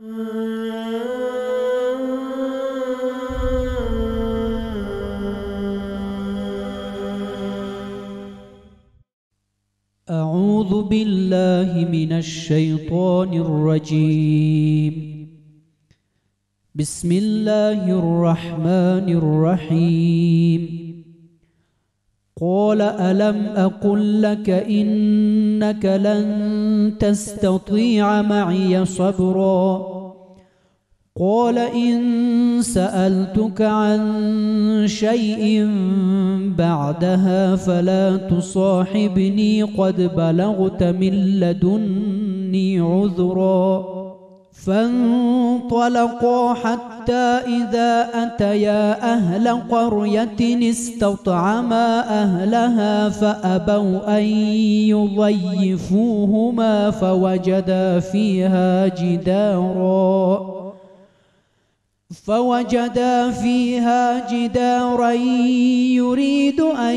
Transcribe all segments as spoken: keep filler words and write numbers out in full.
أعوذ بالله من الشيطان الرجيم. بسم الله الرحمن الرحيم. قال ألم أقل لك إنك لن تستطيع معي صبرا قال إن سألتك عن شيء بعدها فلا تصاحبني قد بلغت من لدني عذرا فانطلقا حتى إذا أتيا أهل قرية استطعما أهلها فأبوا أن يضيفوهما فوجدا فيها جدارا فوجدا فيها جدارا يريد أن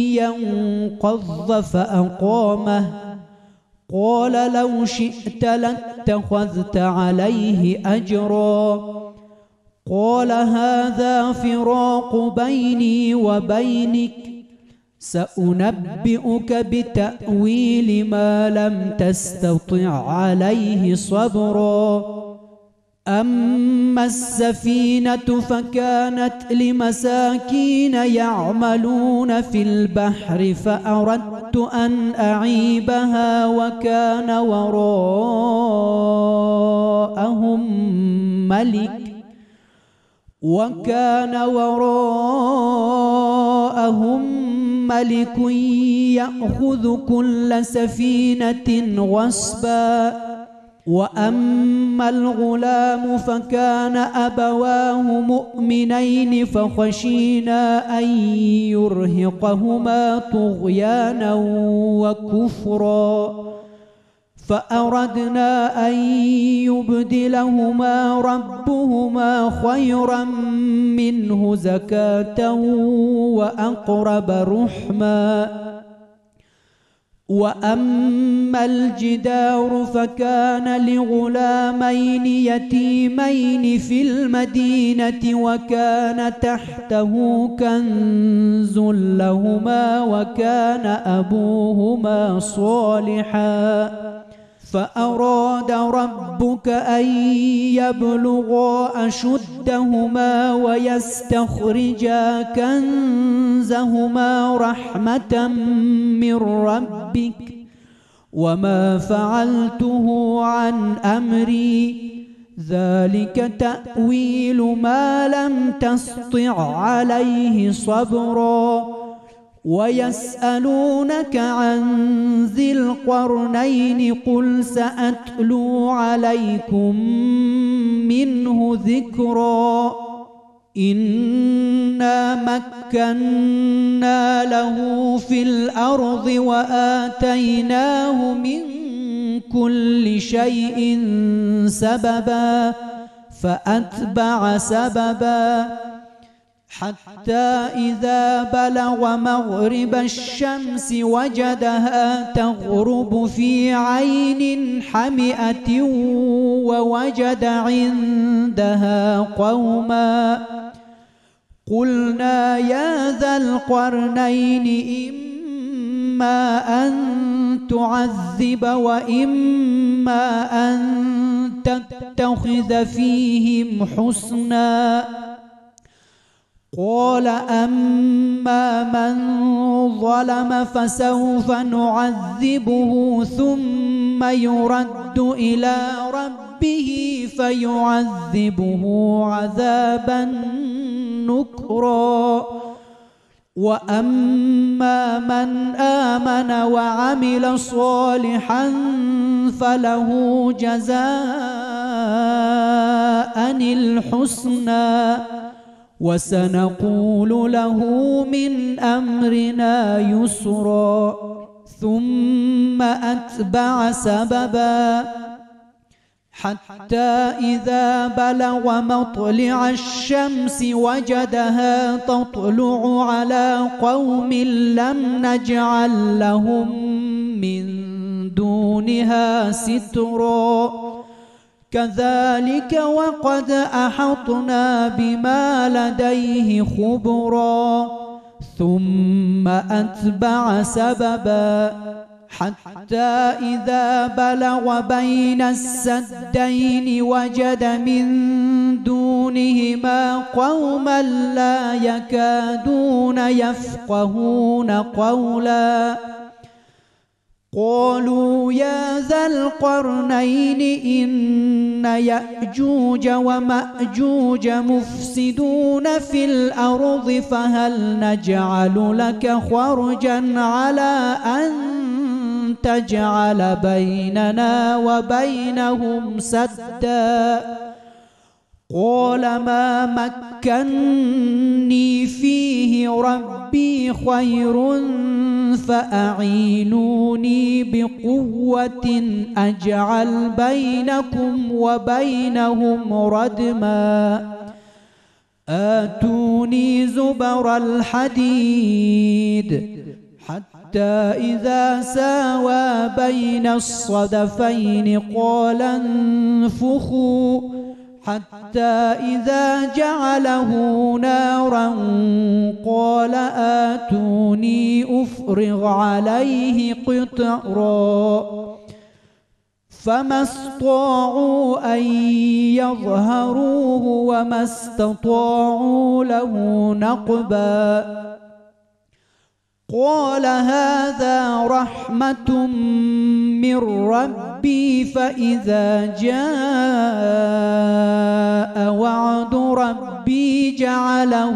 ينقض فأقامه قال لو شئت لاتخذت عليه أجرا قال هذا فراق بيني وبينك سأنبئك بتأويل ما لم تستطع عليه صبرا أما السفينة فكانت لمساكين يعملون في البحر فأردت أن أعيبها وكان وراءهم ملك وكان وراءهم ملك يأخذ كل سفينة غصبا وأما الغلام فكان أبواه مؤمنين فخشينا أن يرهقهما طغيانا وكفرا فأردنا أن يبدلهما ربهما خيرا منه زكاة وأقرب رحما وأما الجدار فكان لغلامين يتيمين في المدينة وكان تحته كنز لهما وكان أبوهما صالحا فأراد ربك أن يبلغا أشدهما ويستخرجا كنزهما رحمة من ربك وما فعلته عن أمري ذلك تأويل ما لم تسطع عليه صبرا ويسألونك عن ذي القرنين قل سأتلو عليكم منه ذكرا إنا مكنا له في الأرض وآتيناه من كل شيء سببا فأتبع سببا حتى إذا بلغ مغرب الشمس وجدها تغرب في عين حمئة ووجد عندها قوما قلنا يا ذا القرنين إما أن تعذب وإما أن تتخذ فيهم حسنا قال أما من ظلم فسوف نعذبه ثم يرد إلى ربه فيعذبه عذابا نكرا وأما من آمن وعمل صالحا فله جزاء الحسنى وسنقول له من أمرنا يسرا ثم أتبع سببا حتى إذا بلغ مطلع الشمس وجدها تطلع على قوم لم نجعل لهم من دونها سترا كذلك وقد أحطنا بما لديه خبرا ثم أتبع سببا حتى إذا بلغ بين السدين وجد من دونهما قوما لا يكادون يفقهون قولا قالوا يا ذا القرنين إن يأجوج ومأجوج مفسدون في الأرض فهل نجعل لك خرجا على أن تجعل بيننا وبينهم سدا قال ما مكني فيه ربي خير فأعينوني بقوة أجعل بينكم وبينهم ردما آتوني زبر الحديد حتى إذا ساوى بين الصدفين قال انفخوا حتى إذا جعله نارا قال آتوني أفرغ عليه قطرا فما استطاعوا أن يظهروه وما استطاعوا له نقبا قال هذا رحمة من ربي فإذا جاء وعد ربي جعله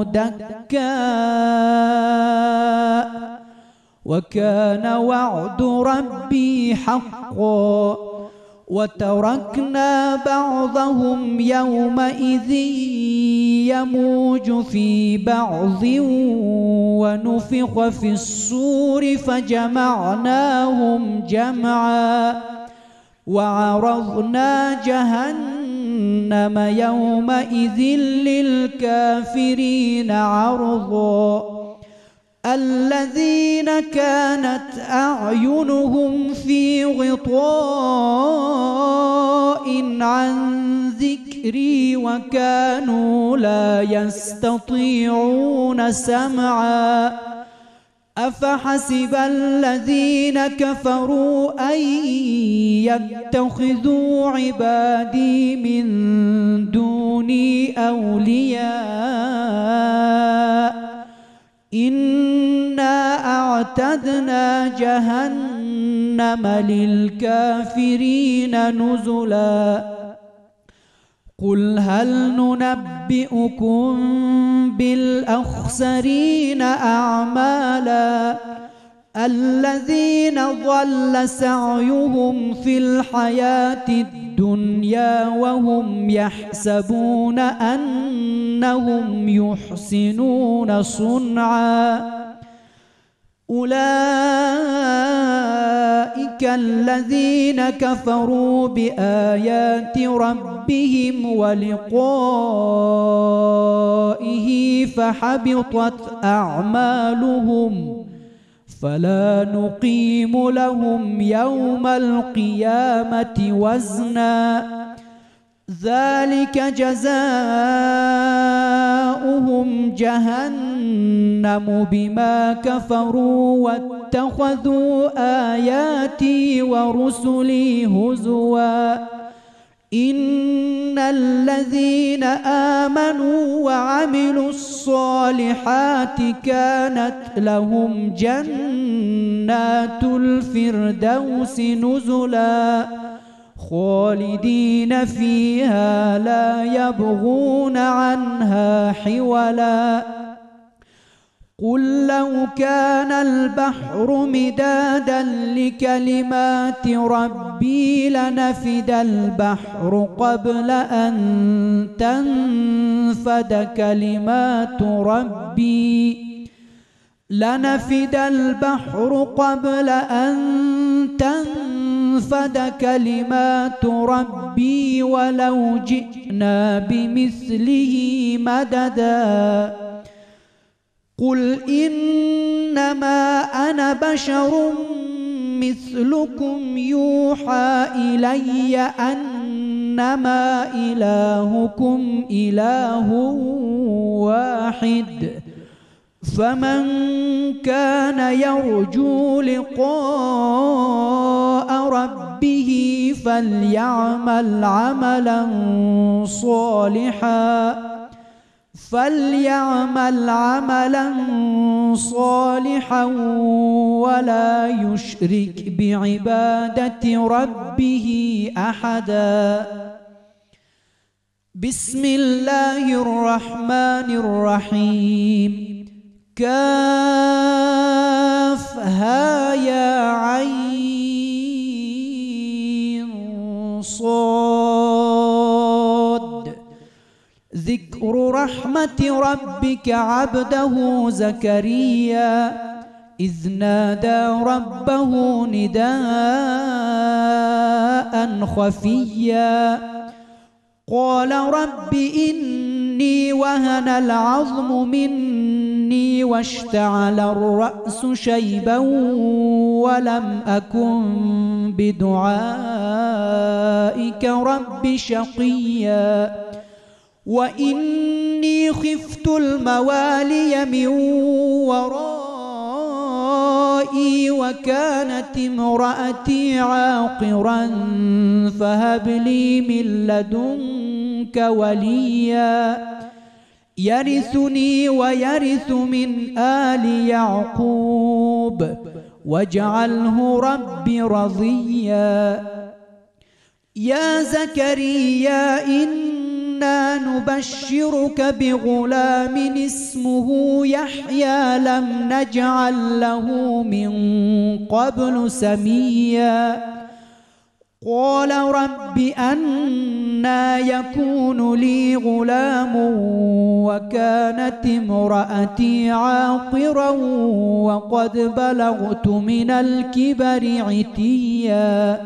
دكا وكان وعد ربي حقا وتركنا بعضهم يومئذ يموج في بعض ونفخ في الصور فجمعناهم جمعا وعرضنا جهنم يومئذ للكافرين عرضا الذين كانت أعينهم في غطاء عن ذكري وكانوا لا يستطيعون سمعا أفحسب الذين كفروا أن يتخذوا عبادي من دوني أولياء إنا أعتدنا جهنم للكافرين نزلا قل هل ننبئكم بالأخسرين أعمالا الذين ضل سعيهم في الحياة الدنيا وهم يحسبون أنهم يحسنون صنعا أولئك الذين كفروا بآيات ربهم ولقائه فحبطت أعمالهم فلا نقيم لهم يوم القيامة وزنا ذلك جزاؤهم جهنم بما كفروا واتخذوا آياتي ورسلي هزوا إن الذين آمنوا وعملوا الصالحات كانت لهم جنات الفردوس نزلا خالدين فيها لا يبغون عنها حولا قل لو كان البحر مدادا لكلمات ربي لنفد البحر قبل أن تنفد كلمات ربي لنفد البحر قبل أن تنفد كلمات ربي ولو جئنا بمثله مددا قل إنما أنا بشر مثلكم يوحى إلي أن إنما إلهكم إله واحد فمن كان يرجو لقاء ربه فليعمل عملا صالحا فليعمل عملا صالحا ولا يشرك بعبادة ربه أحدا. بسم الله الرحمن الرحيم. كافها يا عين صاد. ذكر رحمة ربك عبده زكريا إذ نادى ربه نداء خفيا قال رب إني وهن العظم مني واشتعل الرأس شيبا ولم أكن بدعائك رب شقيا وإني خفت الموالي من ورائي وكانت امرأتي عاقرا فهب لي من لدنك وليا يرثني ويرث من آل يعقوب واجعله رب رضيا. يا زكريا إنا نبشرك بغلام اسمه يحيى لم نجعل له من قبل سميا قال رب أنى يكون لي غلام وكانت امرأتي عاقرا وقد بلغت من الكبر عتيا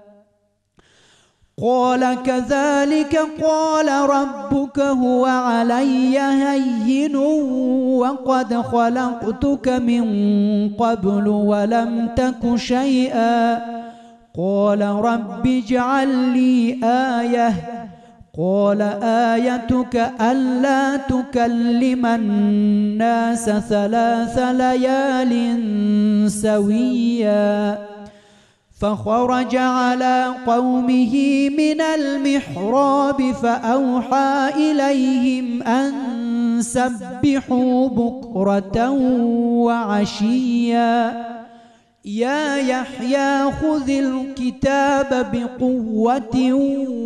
قال كذلك قال ربك هو علي هين وقد خلقتك من قبل ولم تك شيئا قال رب اجعل لي آية قال آيتك ألا تكلم الناس ثلاث ليال سويا فخرج على قومه من المحراب فأوحى إليهم أن سبحوا بكرة وعشيا يا يحيى خذ الكتاب بقوة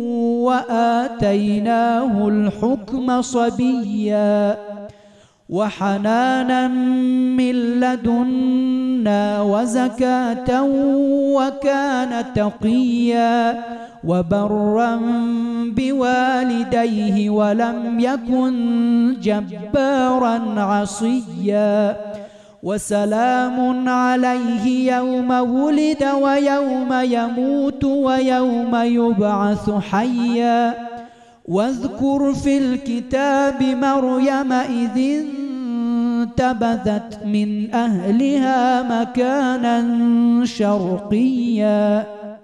وآتيناه الحكم صبيا وحنانا من لدنا وزكاة وكان تقيا وبرا بوالديه ولم يكن جبارا عصيا وسلام عليه يوم ولد ويوم يموت ويوم يبعث حيا واذكر في الكتاب مريم إذ انتبذت من أهلها مكانا شرقيا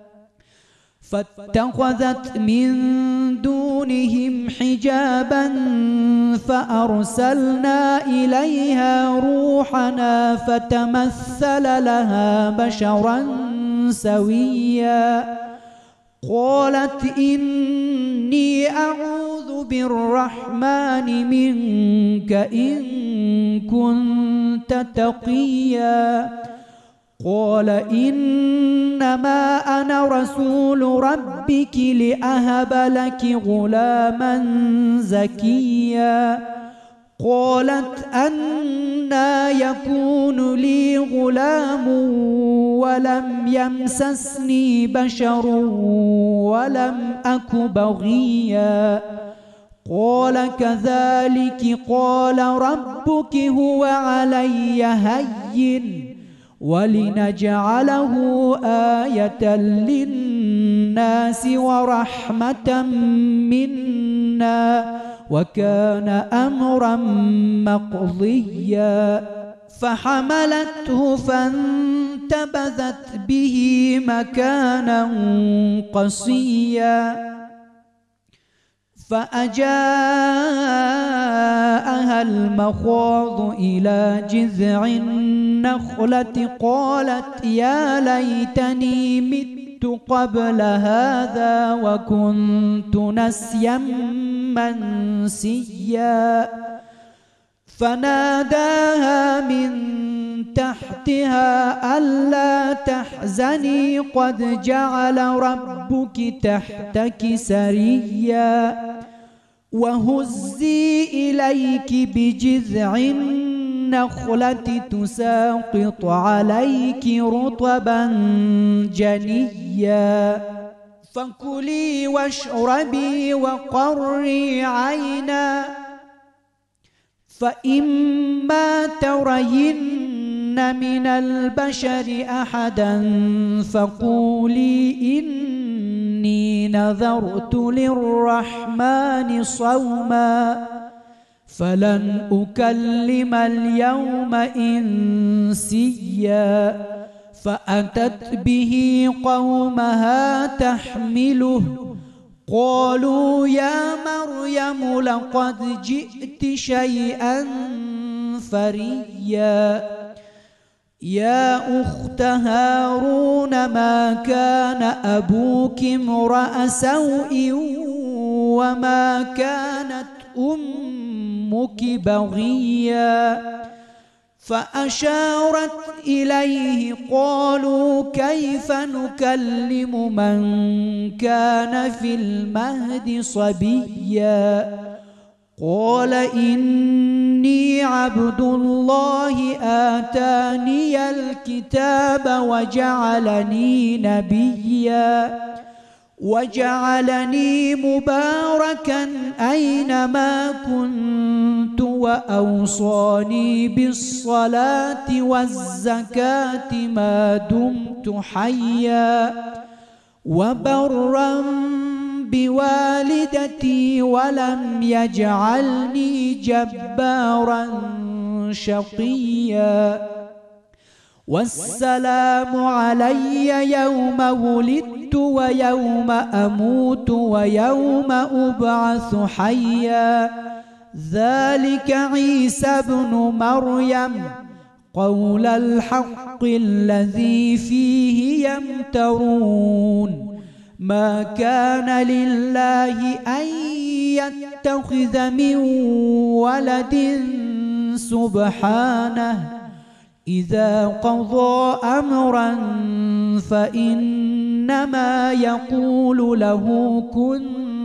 فاتخذت من دونهم حجابا فأرسلنا إليها روحنا فتمثل لها بشرا سويا قالت إني أعوذ بالرحمن منك إن كنت تقيا قال إنما أنا رسول ربك لأهب لك غلاما زكيا قالت أنى يكون لي غلام ولم يمسسني بشر ولم أك بغيا قال كذلك قال ربك هو علي هين ولنجعله آية للناس ورحمة منا وكان أمرا مقضيا فحملته فانتبذت به مكانا قصيا فأجاءها المخاض إلى جذع النخلة قالت يا ليتني مت قبل هذا وكنت نسيا منسيا فناداها من تحتها ألا تحزني قد جعل ربك تحتك سريا وهزي إليك بجذع النخلة تساقط عليك رطبا جنيا فكلي واشربي وقري عينا فإما ترين من البشر أحدا فقولي إني نذرت للرحمن صوما فلن أكلم اليوم إنسيا فأتت به قومها تحمله قالوا يا مريم لقد جئت شيئا فريا يا أخت هارون ما كان أبوك امرأ سوء وما كانت أمك بغيا فأشارت إليه قالوا كيف نكلم من كان في المهد صبيا قال إني عبد الله آتاني الكتاب وجعلني نبيا وجعلني مباركا أينما كنت وأوصاني بالصلاة والزكاة ما دمت حيا وبرا بوالدتي ولم يجعلني جبارا شقيا والسلام علي يوم ولدت ويوم أموت ويوم أبعث حيا ذلك عيسى ابن مريم قول الحق الذي فيه يمترون ما كان لله أن يتخذ من ولد سبحانه إذا قضى أمرا فإنما يقول له كن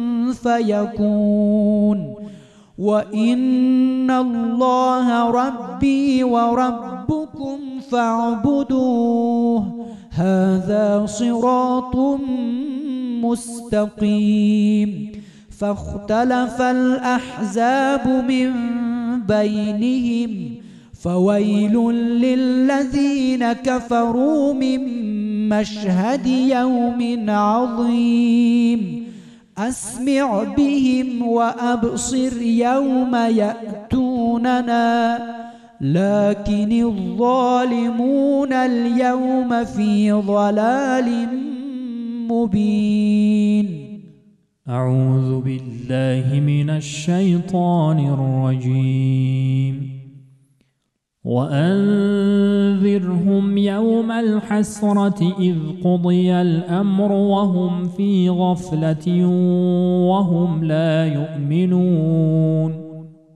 فيكون وإن الله ربي وربكم فاعبدوه هذا صراط مستقيم فاختلف الأحزاب من بينهم فويل للذين كفروا من مشهد يوم عظيم أسمع بهم وأبصر يوم يأتوننا لكن الظالمون اليوم في ضلال مبين. أعوذ بالله من الشيطان الرجيم. وأنذرهم يوم الحسرة إذ قضي الأمر وهم في غفلة وهم لا يؤمنون.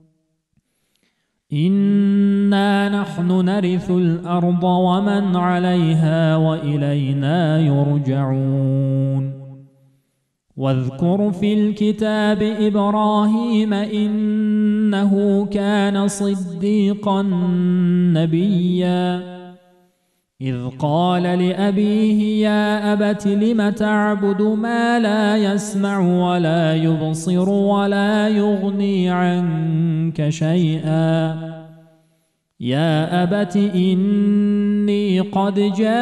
إنا نحن نرث الأرض ومن عليها وإلينا يرجعون. واذكر في الكتاب إبراهيم إنه كان صديقا نبيا إذ قال لأبيه يا أبت لم تعبد ما لا يسمع ولا يبصر ولا يغني عنك شيئا يا أبت إني قد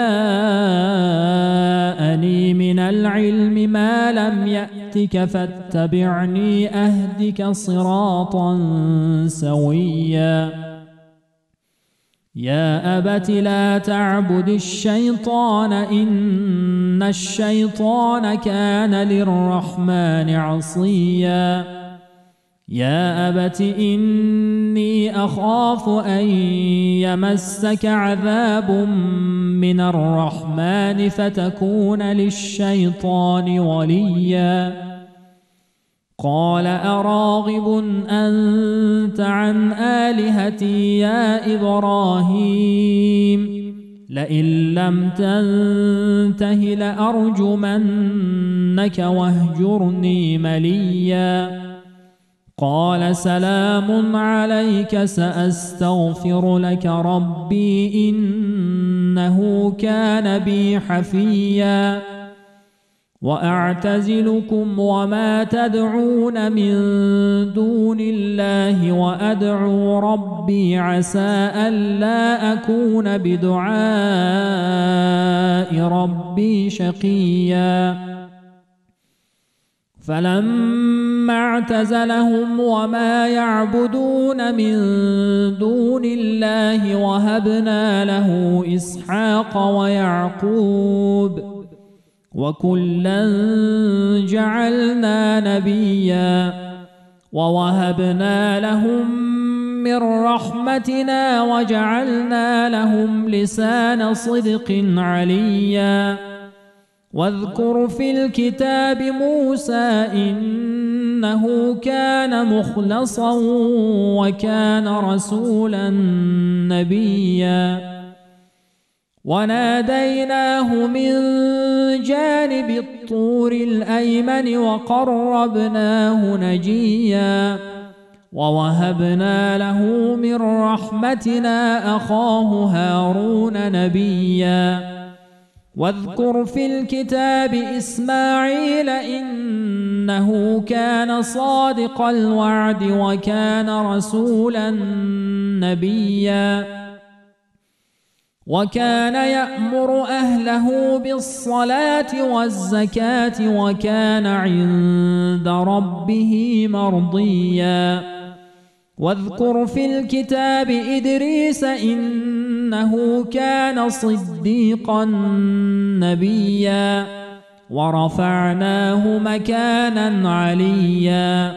جاءني من العلم ما لم يأتك فاتبعني أهدك صراطا سويا يا أبت لا تعبد الشيطان إن الشيطان كان للرحمن عصيا يا أبت إني أخاف أن يمسك عذاب من الرحمن فتكون للشيطان وليا قال أراغب أنت عن آلهتي يا إبراهيم لئن لم تنته لأرجمنك واهجرني مليا قال سلام عليك سأستغفر لك ربي إنه كان بي حفيا وأعتزلكم وما تدعون من دون الله وأدعو ربي عسى ألا أكون بدعاء ربي شقيا فلما اعتزلهم وما يعبدون من دون الله وهبنا له إسحاق ويعقوب وكلا جعلنا نبيا ووهبنا لهم من رحمتنا وجعلنا لهم لسان صدق عليا واذكر في الكتاب موسى إنه كان مخلصا وكان رسولا نبيا وناديناه من جانب الطور الأيمن وقربناه نجيا ووهبنا له من رحمتنا أخاه هارون نبيا واذكر في الكتاب إسماعيل إنه كان صادق الوعد وكان رسولا نبيا وكان يأمر أهله بالصلاة والزكاة وكان عند ربه مرضيا واذكر في الكتاب إدريس إنه كان صديقا نبيا ورفعناه مكانا عليا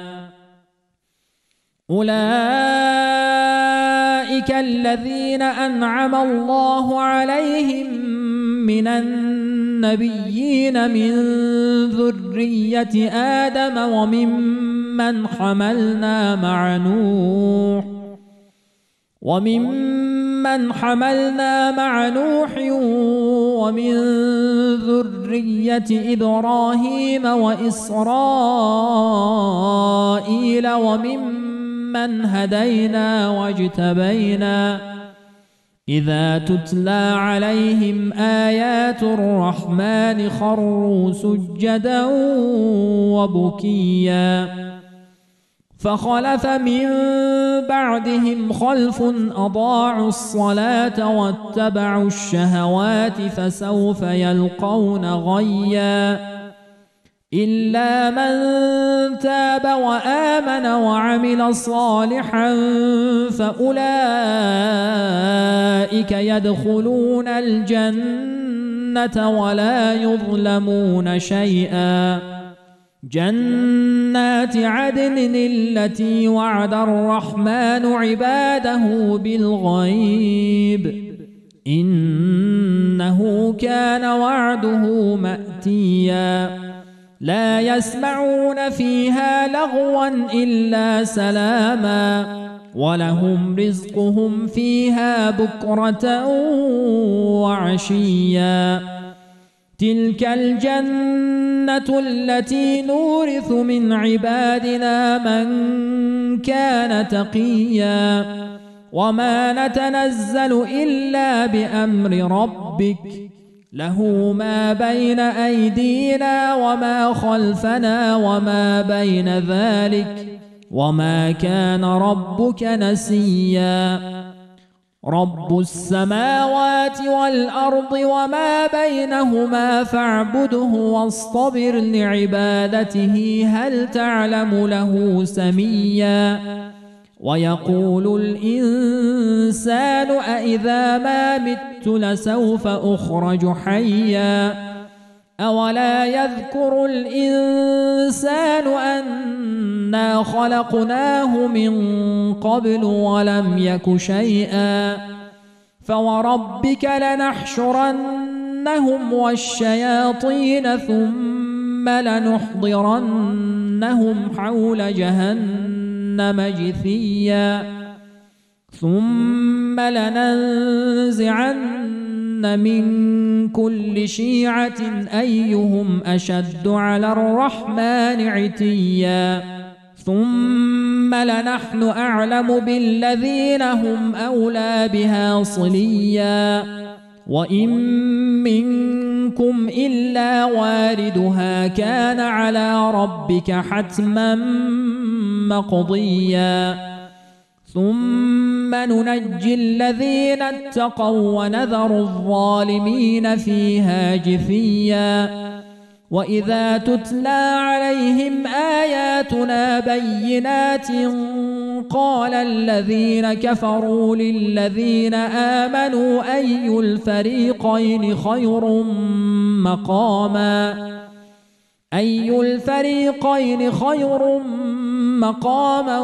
أولئك الذين أنعم الله عليهم من النبيين من ذرية آدم وممن حملنا مع نوح وممن حملنا مع نوح ومن ذرية إبراهيم وإسرائيل وممن هدينا واجتبينا إذا تتلى عليهم آيات الرحمن خروا سجدا وبكيا فخلف من بعدهم خلف أضاعوا الصلاة واتبعوا الشهوات فسوف يلقون غيا إلا من تاب وآمن وعمل صالحا فأولئك يدخلون الجنة ولا يظلمون شيئا جنات عدن التي وعد الرحمن عباده بالغيب إنه كان وعده مأتيا لا يسمعون فيها لغوا إلا سلاما ولهم رزقهم فيها بكرة وعشيا تلك الجنة التي نورث من عبادنا من كان تقيا وما نتنزل إلا بأمر ربك له ما بين أيدينا وما خلفنا وما بين ذلك وما كان ربك نسيا رب السماوات والأرض وما بينهما فاعبده واصطبر لعبادته هل تعلم له سميا ويقول الإنسان أإذا ما مت لسوف أخرج حيا أولا يذكر الإنسان أنا خلقناه من قبل ولم يك شيئا فوربك لنحشرنهم والشياطين ثم لنحضرنهم حول جهنم جثيا ثم لننزعن من كل شيعة أيهم أشد على الرحمن عتيا ثم لنحن أعلم بالذين هم أولى بها صليا وإن منكم إلا واردها كان على ربك حتما مقضيا ثم ننجي الذين اتقوا ونذر الظالمين فيها جثيا وإذا تتلى عليهم آياتنا بينات قال الذين كفروا للذين آمنوا أي الفريقين خير مقاما أي الفريقين خير مقاما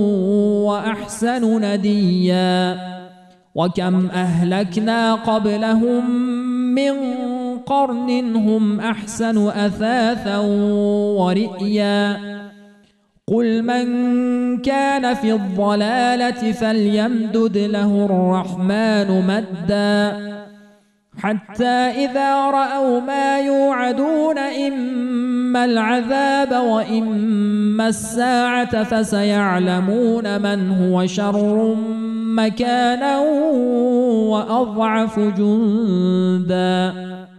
وأحسن نديا وكم أهلكنا قبلهم من قرن هم أحسن أثاثا ورئيا قل من كان في الضلالة فليمدد له الرحمن مدا حتى إذا رأوا ما يوعدون إما العذاب وإما الساعة فسيعلمون من هو شر مكانا وأضعف جندا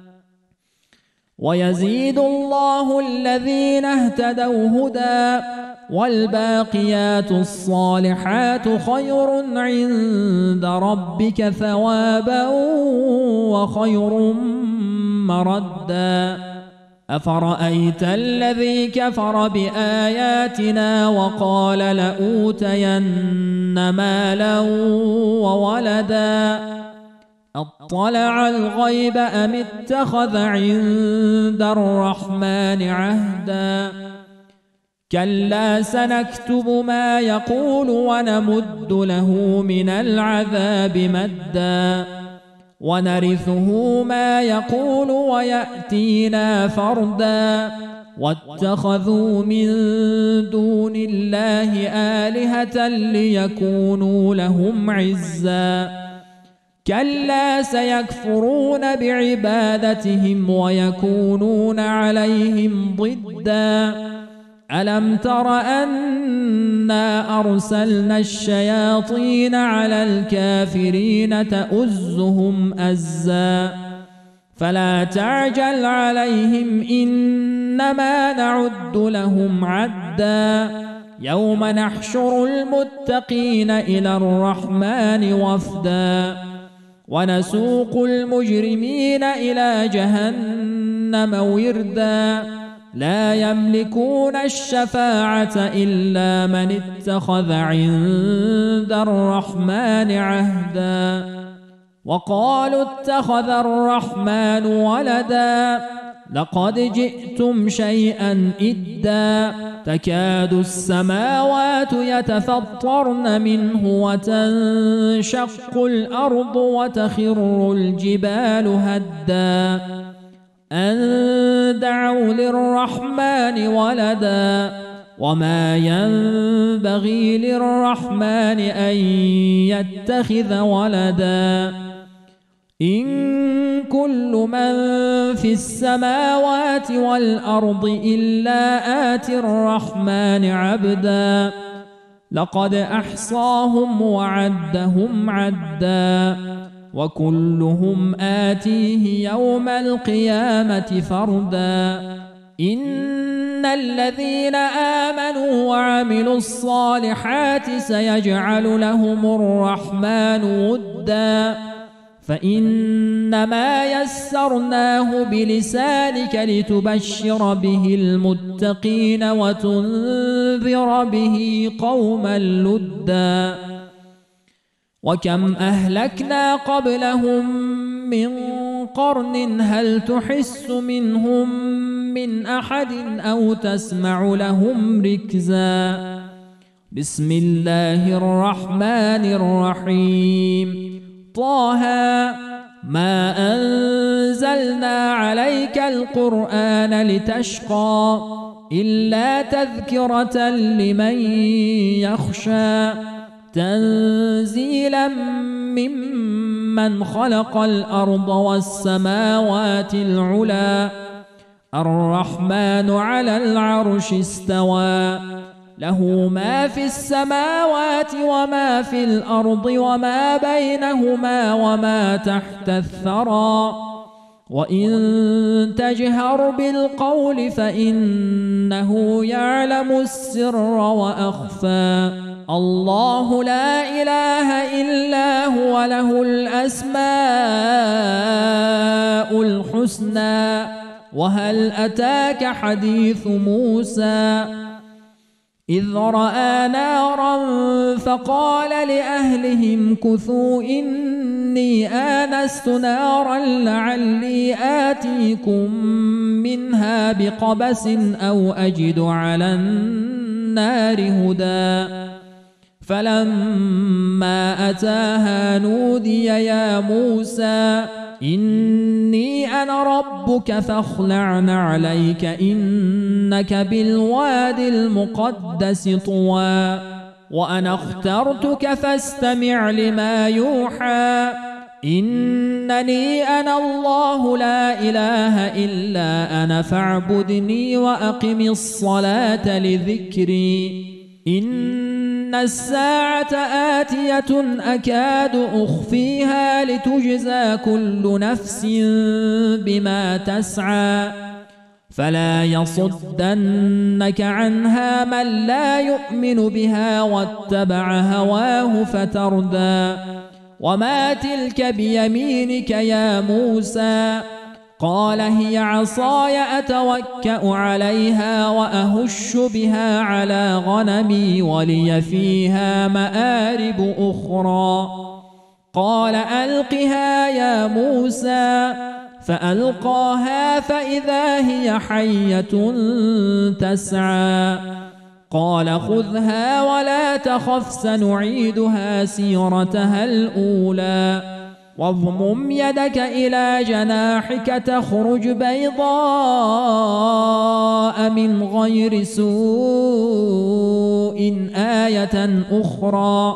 ويزيد الله الذين اهتدوا هدى والباقيات الصالحات خير عند ربك ثوابا وخير مردا أفرأيت الذي كفر بآياتنا وقال لأوتين مالا وولدا أطلع الغيب أم اتخذ عند الرحمن عهدا كلا سنكتب ما يقول ونمد له من العذاب مدا ونرثه ما يقول ويأتينا فردا واتخذوا من دون الله آلهة ليكونوا لهم عزا كلا سيكفرون بعبادتهم ويكونون عليهم ضدا ألم تر أنا أرسلنا الشياطين على الكافرين تؤزهم أزا فلا تعجل عليهم إنما نعد لهم عدا يوم نحشر المتقين إلى الرحمن وفدا ونسوق المجرمين إلى جهنم وردا لا يملكون الشفاعة إلا من اتخذ عند الرحمن عهدا وقالوا اتخذ الرحمن ولدا لقد جئتم شيئا إدا تكاد السماوات يتفطرن منه وتنشق الأرض وتخر الجبال هدا أن دعوا للرحمن ولدا وما ينبغي للرحمن أن يتخذ ولدا إن كل من في السماوات والأرض إلا آتي الرحمن عبدا لقد أحصاهم وعدهم عدا وكلهم آتيه يوم القيامة فردا إن الذين آمنوا وعملوا الصالحات سيجعل لهم الرحمن ودا فإنما يسرناه بلسانك لتبشر به المتقين وتنذر به قوما لدا وكم أهلكنا قبلهم من قرن هل تحس منهم من أحد أو تسمع لهم ركزا بسم الله الرحمن الرحيم طه ما أنزلنا عليك القرآن لتشقى إلا تذكرة لمن يخشى تنزيلا ممن خلق الأرض والسماوات العلى الرحمن على العرش استوى له ما في السماوات وما في الأرض وما بينهما وما تحت الثرى وإن تجهر بالقول فإنه يعلم السر وأخفى الله لا إله إلا هو له الأسماء الحسنى وهل أتاك حديث موسى إذ رأى نارا فقال لأهلهم كثوا إني آنست نارا لعلي آتيكم منها بقبس أو أجد على النار هدى فلما أتاها نودي يا موسى إني أنا ربك فاخلع نعليك إنك بالواد المقدس طوى وأنا اخترتك فاستمع لما يوحى إنني أنا الله لا إله إلا أنا فاعبدني وأقم الصلاة لذكري إن الساعة آتية أكاد أخفيها لتجزى كل نفس بما تسعى فلا يصدنك عنها من لا يؤمن بها واتبع هواه فتردى وما تلك بيمينك يا موسى قال هي عصاي أتوكأ عليها وأهش بها على غنمي ولي فيها مآرب أخرى قال ألقها يا موسى فألقاها فإذا هي حية تسعى قال خذها ولا تخف سنعيدها سيرتها الأولى واضمم يدك إلى جناحك تخرج بيضاء من غير سوء آية أخرى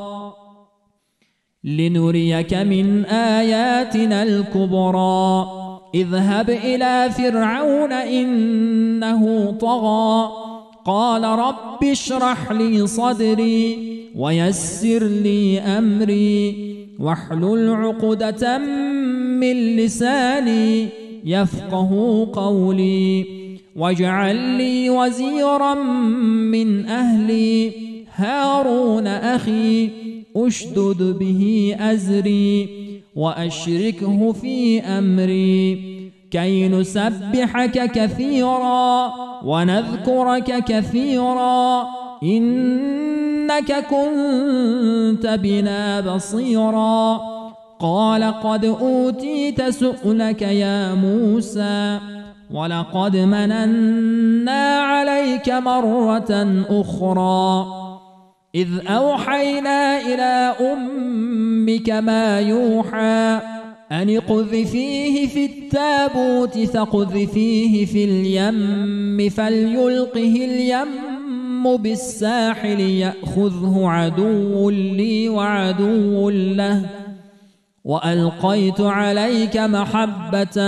لنريك من آياتنا الكبرى اذهب إلى فرعون إنه طغى قال رب اشرح لي صدري ويسر لي أمري واحلل عقدة من لساني يفقه قولي واجعل لي وزيرا من أهلي هارون أخي أشدد به أزري وأشركه في أمري كي نسبحك كثيرا ونذكرك كثيرا إنك كنت بنا بصيرا قال قد أوتيت سؤلك يا موسى ولقد مننا عليك مرة أخرى إذ أوحينا إلى أمك ما يوحى أن اقذفيه في التابوت فاقذفيه في اليم فليلقه اليم بالساحل يأخذه عدو لي وعدو له وألقيت عليك محبة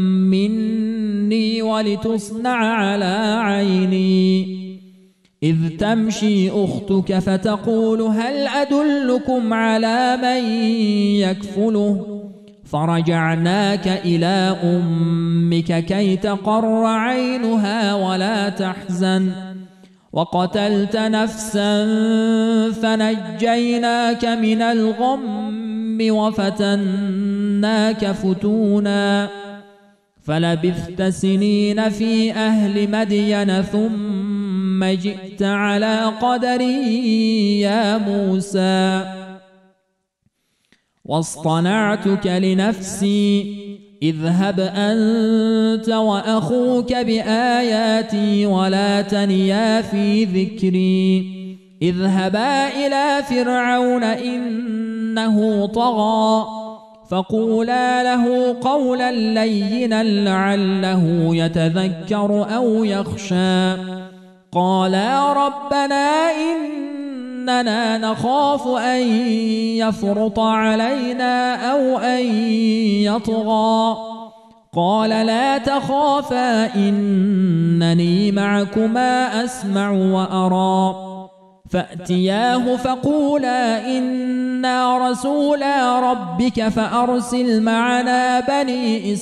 مني ولتصنع على عيني إذ تمشي أختك فتقول هل أدلكم على من يكفله فرجعناك إلى أمك كي تقر عينها ولا تحزن وقتلت نفسا فنجيناك من الغم وفتناك فتونا فلبثت سنين في أهل مدين ثم جئت على قدري يا موسى واصطنعتك لنفسي اذهب أنت وأخوك بآياتي ولا تنيا في ذكري اذهبا إلى فرعون إنه طغى فقولا له قولا لينا لعله يتذكر أو يخشى قالا ربنا إننا نخاف أن يفرط علينا أو أن يطغى قال لا تخافا إنني معكما أسمع وأرى فأتياه فقولا إنا رسولا ربك فأرسل معنا بني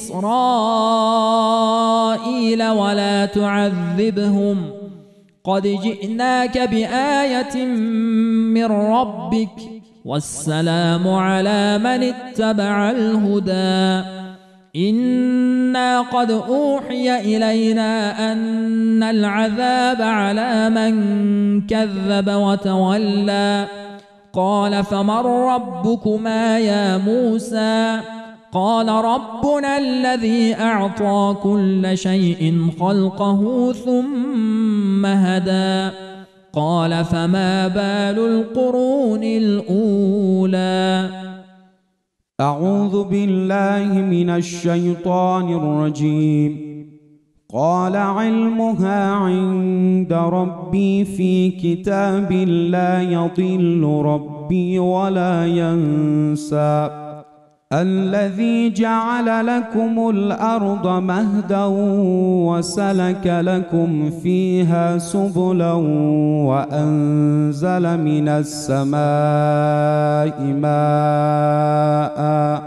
إسرائيل ولا تعذبهم قد جئناك بآية من ربك والسلام على من اتبع الهدى إنا قد أوحي إلينا أن العذاب على من كذب وتولى قال فمن ربكما يا موسى قال ربنا الذي أعطى كل شيء خلقه ثم هدى قال فما بال القرون الأولى أعوذ بالله من الشيطان الرجيم قال علمها عند ربي في كتاب لا يضل ربي ولا ينسى الذي جعل لكم الأرض مهدا وسلك لكم فيها سبلا وأنزل من السماء ماء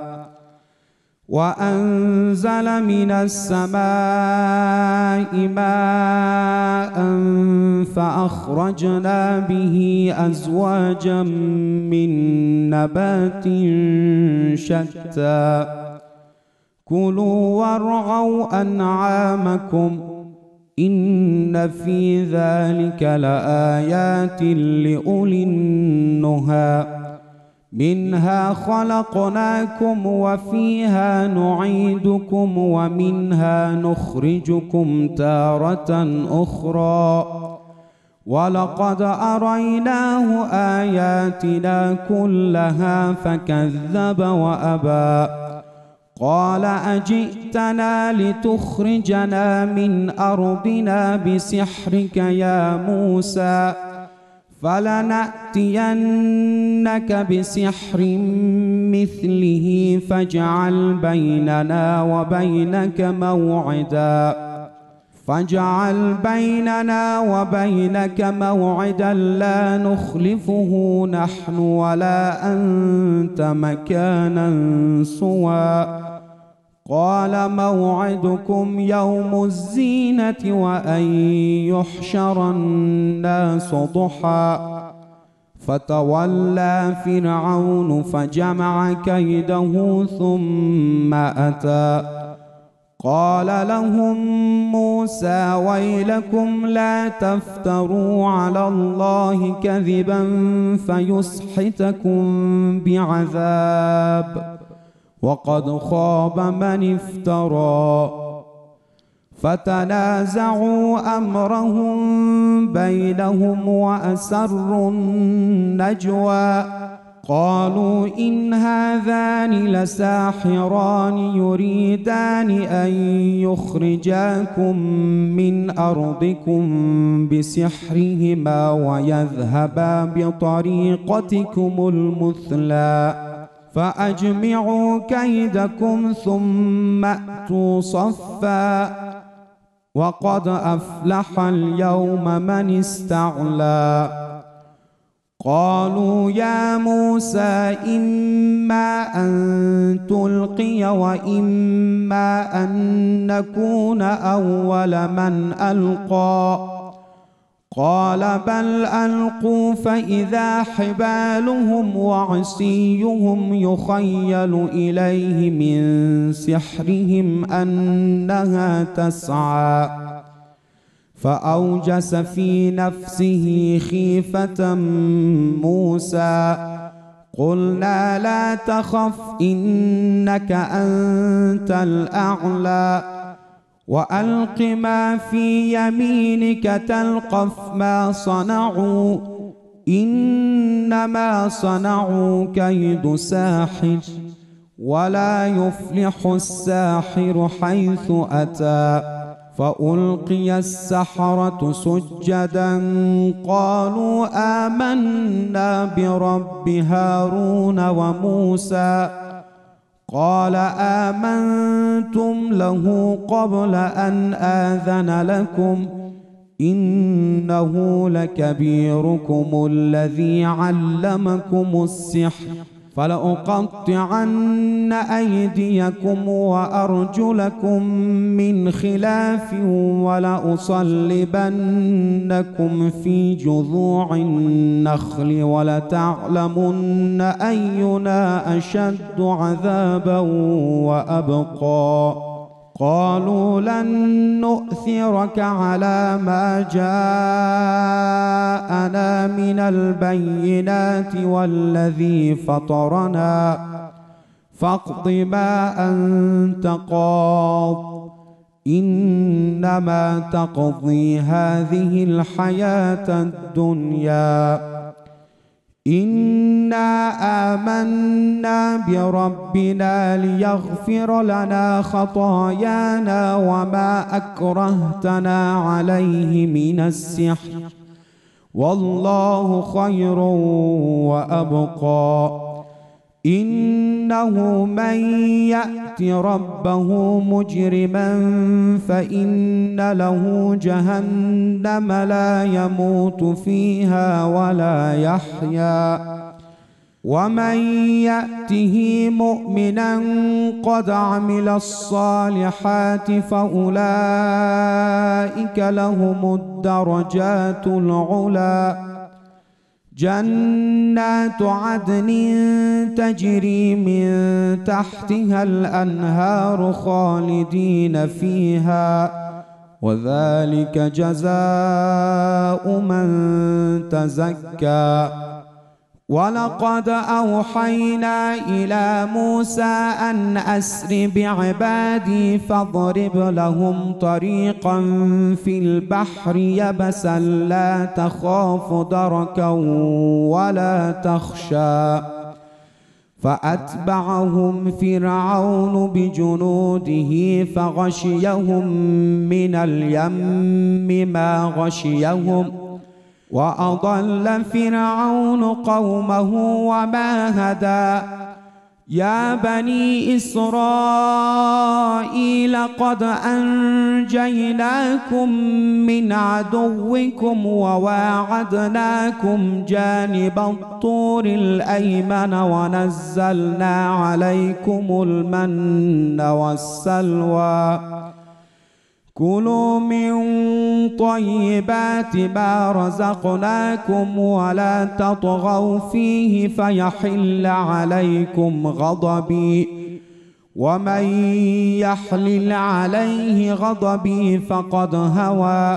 وأنزل من السماء ماء فأخرجنا به أزواجا من نبات شتى كلوا وارعوا أنعامكم إن في ذلك لآيات لأولي النهى منها خلقناكم وفيها نعيدكم ومنها نخرجكم تارة أخرى ولقد أريناه آياتنا كلها فكذب وأبى قال أجئتنا لتخرجنا من أرضنا بسحرك يا موسى فلنأتينك بسحر مثله فاجعل بيننا وبينك موعدا فاجعل بيننا وبينك موعدا لا نخلفه نحن ولا أنت مكانا سوى قال موعدكم يوم الزينة وأن يحشر الناس ضحى فتولى فرعون فجمع كيده ثم أتى قال لهم موسى ويلكم لا تفتروا على الله كذبا فيسحتكم بعذاب وقد خاب من افترى فتنازعوا أمرهم بينهم وأسروا النجوى قالوا إن هذان لساحران يريدان أن يخرجاكم من أرضكم بسحرهما ويذهبا بطريقتكم المثلى فأجمعوا كيدكم ثم أتوا صفا وقد أفلح اليوم من استعلى قالوا يا موسى إما أن تلقي وإما أن نكون أول من ألقى قال بل ألقوا فإذا حبالهم وعصيهم يخيل إليه من سحرهم أنها تسعى فأوجس في نفسه خيفة موسى قلنا لا تخف إنك أنت الأعلى وألق ما في يمينك تلقف ما صنعوا إنما صنعوا كيد ساحر ولا يفلح الساحر حيث أتى فألقي السحرة سجدا قالوا آمنا برب هارون وموسى قال آمنتم له قبل أن آذن لكم إنه لكبيركم الذي علمكم السحر فلأقطعن أيديكم وأرجلكم من خلاف ولأصلبنكم في جذوع النخل ولتعلمن أينا أشد عذابا وأبقى قالوا لن نؤثرك على ما جاءنا من البينات والذي فطرنا فاقض ما أنت قاض إنما تقضي هذه الحياة الدنيا إنا آمنا بربنا ليغفر لنا خطايانا وما أكرهتنا عليه من السحر والله خير وأبقى إنه من يأت ربه مجرما فإن له جهنم لا يموت فيها ولا يحيا ومن يأته مؤمنا قد عمل الصالحات فأولئك لهم الدرجات العلى جنات عدن تجري من تحتها الأنهار خالدين فيها وذلك جزاء من تزكى ولقد أوحينا إلى موسى أن أسر بعبادي فاضرب لهم طريقا في البحر يبسا لا تخاف دركا ولا تخشى فأتبعهم فرعون بجنوده فغشيهم من اليم ما غشيهم وأضل فرعون قومه وما هدى يا بني إسرائيل قد أنجيناكم من عدوكم وواعدناكم جانب الطور الأيمن ونزلنا عليكم المن والسلوى كلوا من طيبات ما رزقناكم ولا تطغوا فيه فيحل عليكم غضبي ومن يحلل عليه غضبي فقد هوى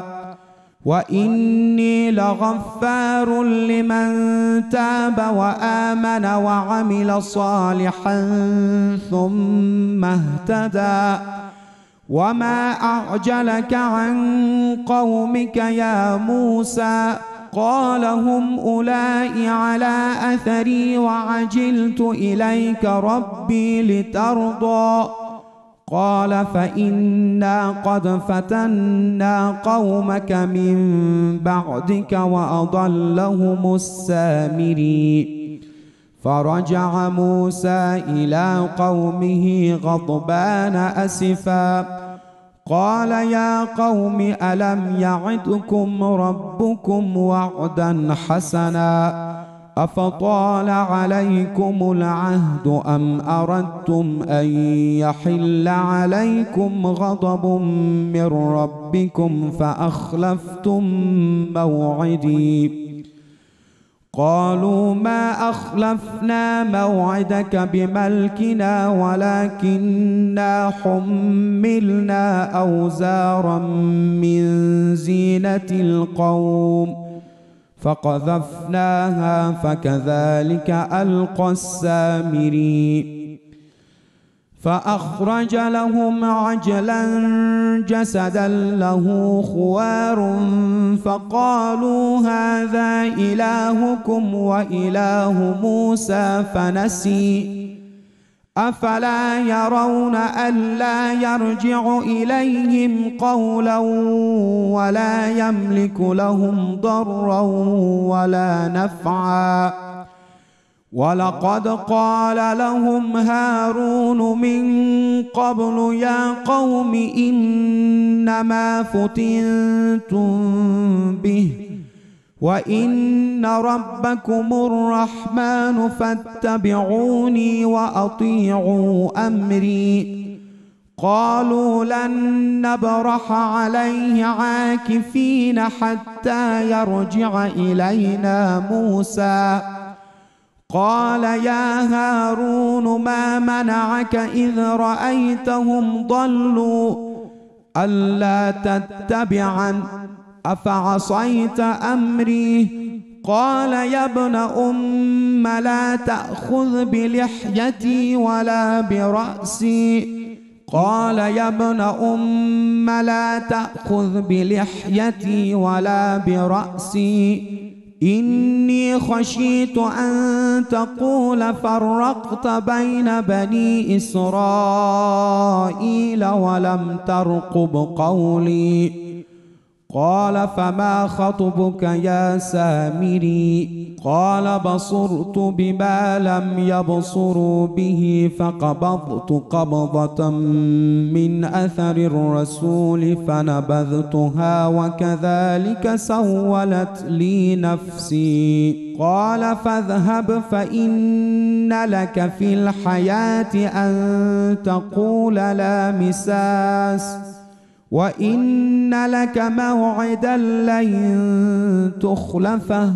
وإني لغفار لمن تاب وآمن وعمل صالحا ثم اهتدى وما أعجلك عن قومك يا موسى قال هم أولئك على أثري وعجلت إليك ربي لترضى قال فإنا قد فتنا قومك من بعدك وأضلهم السامري فرجع موسى إلى قومه غضبان أسفا قال يا قوم ألم يعدكم ربكم وعدا حسنا أفطال عليكم العهد أم أردتم أن يحل عليكم غضب من ربكم فأخلفتم موعدي قالوا ما أخلفنا موعدك بملكنا ولكننا حملنا أوزارا من زينة القوم فقذفناها فكذلك ألقى السامري فأخرج لهم عجلا جسدا له خوار فقالوا هذا إلهكم وإله موسى فنسي أفلا يرون ألا يرجع إليهم قولا ولا يملك لهم ضرا ولا نفعا ولقد قال لهم هارون من قبل يا قوم إنما فتنتم به وإن ربكم الرحمن فاتبعوني وأطيعوا أمري قالوا لن نبرح عليه عاكفين حتى يرجع إلينا موسى قال يا هارون ما منعك إذ رأيتهم ضلوا ألا تتبعن أفعصيت أمري قال يا ابن أم لا تأخذ بلحيتي ولا برأسي قال يا ابن أم لا تأخذ بلحيتي ولا برأسي إني خشيت أن تقول فرقت بين بني إسرائيل ولم ترقب قولي قال فما خطبك يا سامري قال بصرت بما لم يبصروا به فقبضت قبضة من أثر الرسول فنبذتها وكذلك سولت لي نفسي قال فاذهب فإن لك في الحياة أن تقول لا مساس وإن لك موعدا لن تخلفه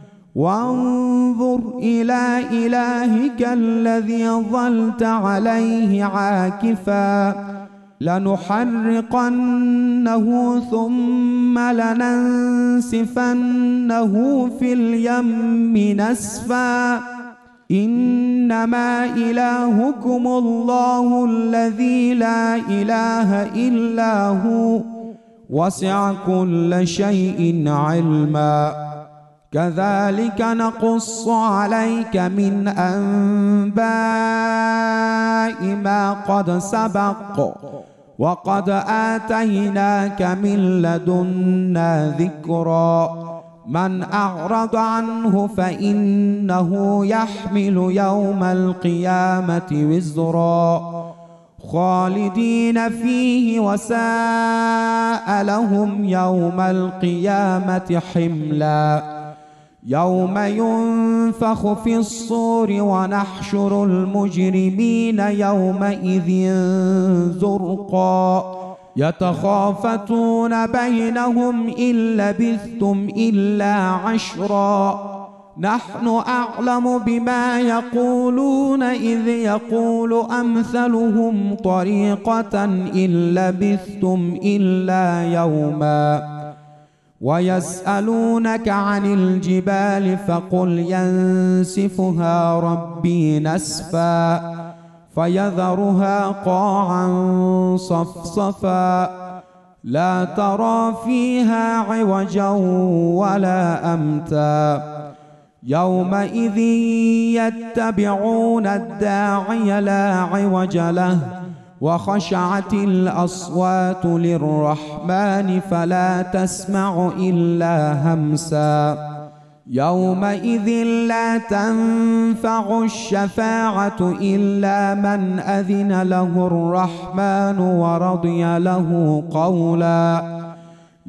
وانظر إلى إلهك الذي ظلت عليه عاكفا لنحرقنه ثم لننسفنه في اليم نسفا إنما إلهكم الله الذي لا إله إلا هو وسع كل شيء علما كذلك نقص عليك من أنباء ما قد سبق وقد آتيناك من لدنا ذكرا من أعرض عنه فإنه يحمل يوم القيامة وزرا خالدين فيه وساء لهم يوم القيامة حملا يوم ينفخ في الصور ونحشر المجرمين يومئذ زرقا يتخافتون بينهم إن لبثتم إلا عشرا نحن أعلم بما يقولون إذ يقول أمثلهم طريقة إن لبثتم إلا يوما ويسألونك عن الجبال فقل ينسفها ربي نسفا فيذرها قاعا صفصفا لا ترى فيها عوجا ولا أمتا يومئذ يتبعون الداعي لا عوج له وخشعت الأصوات للرحمن فلا تسمع إلا همسا يومئذ لا تنفع الشفاعة إلا من أذن له الرحمن ورضي له قولا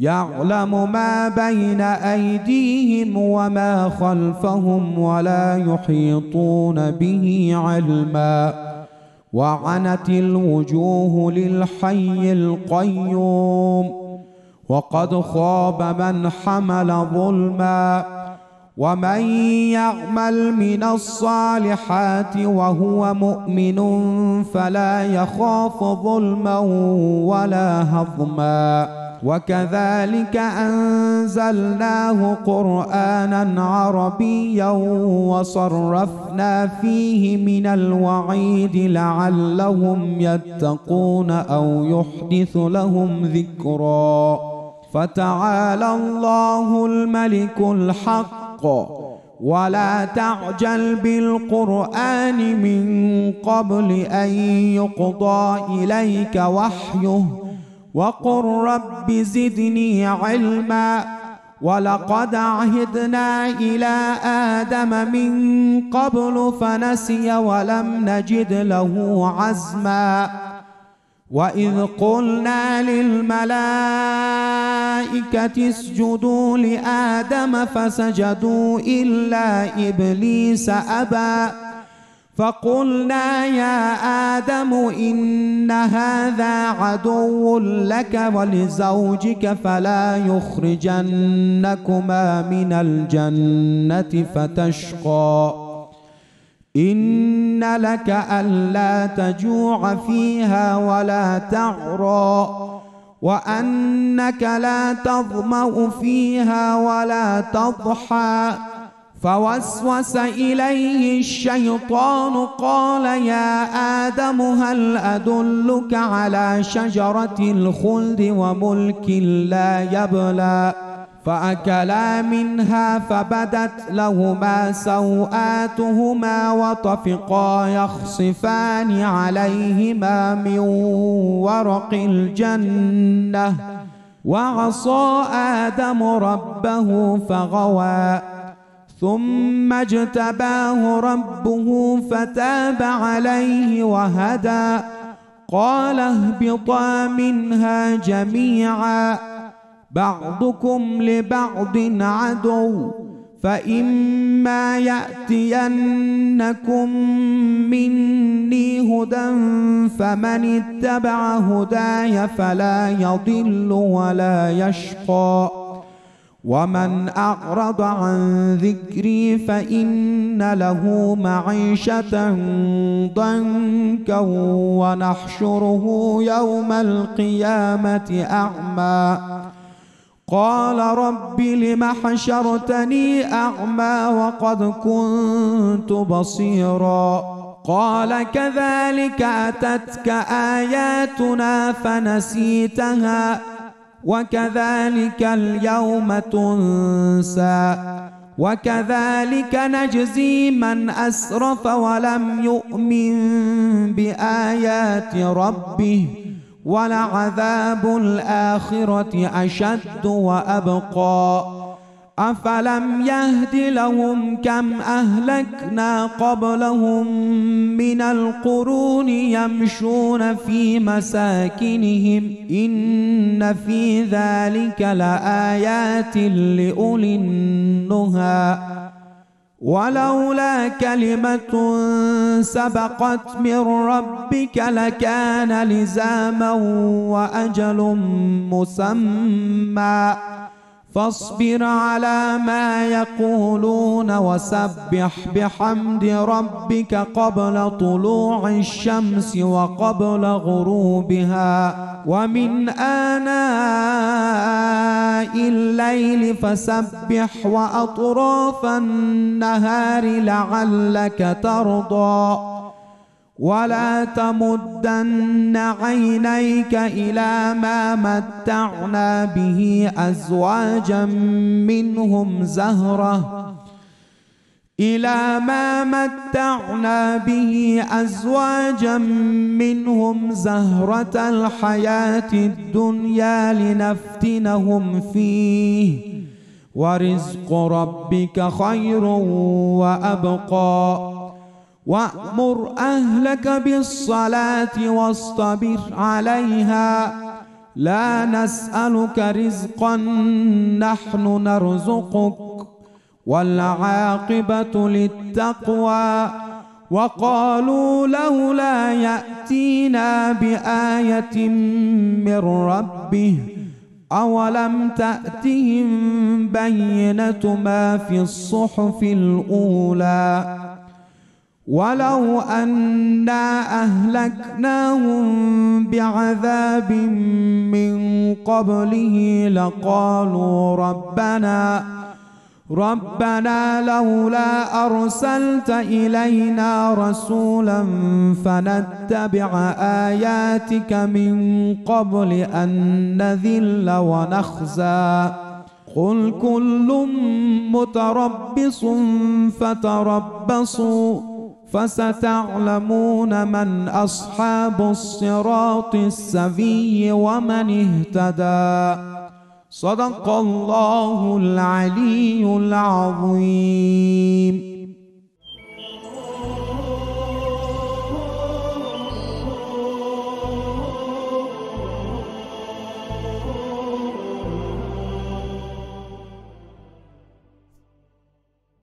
يعلم ما بين أيديهم وما خلفهم ولا يحيطون به علما. وعنت الوجوه للحي القيوم وقد خاب من حمل ظلما. ومن يعمل من الصالحات وهو مؤمن فلا يخاف ظلما ولا هضما. وكذلك أنزلناه قرآنا عربيا وصرفنا فيه من الوعيد لعلهم يتقون أو يحدث لهم ذكرا. فتعالى الله الملك الحق ولا تعجل بالقرآن من قبل أن يقضى إليك وحيه وقل رب زدني علما. ولقد عهدنا إلى آدم من قبل فنسي ولم نجد له عزما. وإذ قلنا للملائكة اسجدوا لآدم فسجدوا إلا إبليس أبى. فقلنا يا آدم إن هذا عدو لك ولزوجك فلا يخرجنكما من الجنة فتشقى. إن لك ألا تجوع فيها ولا تعرى وأنك لا تظمأ فيها ولا تضحى. فوسوس إليه الشيطان قال يا آدم هل أدلك على شجرة الخلد وملك لا يبلى. فأكلا منها فبدت لهما سوآتهما وطفقا يخصفان عليهما من ورق الجنة. وعصى آدم ربه فغوى ثم اجتباه ربه فتاب عليه وهدى. قال اهبطا منها جميعا بعضكم لبعض عدو فإما يأتينكم مني هدى فمن اتبع هداي فلا يضل ولا يشقى. ومن أعرض عن ذكري فإن له معيشة ضنكا ونحشره يوم القيامة أعمى. قال رب لم حشرتني أعمى وقد كنت بصيرا. قال كذلك أتتك آياتنا فنسيتها وكذلك اليوم تنسى. وكذلك نجزي من أسرف ولم يؤمن بآيات ربه ولعذاب الآخرة أشد وأبقى. أفلم يهد لهم كم أهلكنا قبلهم من القرون يمشون في مساكنهم إن في ذلك لآيات لأولي النهى. ولولا كلمة سبقت من ربك لكان لزاما وأجل مسمى. فاصبر على ما يقولون وسبح بحمد ربك قبل طلوع الشمس وقبل غروبها ومن آناء الليل فسبح وأطراف النهار لعلك ترضى. ولا تمدن عينيك إلى ما متعنا به أزواجا منهم زهرة إلى ما متعنا به أزواجا منهم زهرة الحياة الدنيا لنفتنهم فيه ورزق ربك خير وأبقى. وأمر أهلك بالصلاة واصطبر عليها لا نسألك رزقا نحن نرزقك والعاقبة للتقوى. وقالوا لولا يأتينا بآية من ربه أولم تأتهم بينة ما في الصحف الأولى ولو أنا أهلكناهم بعذاب من قبله لقالوا ربنا ربنا لولا أرسلت إلينا رسولا فنتبع آياتك من قبل أن نذل ونخزى قل كل متربص فتربصوا فستعلمون من أصحاب الصراط السوي ومن اهتدى. صدق الله العلي العظيم.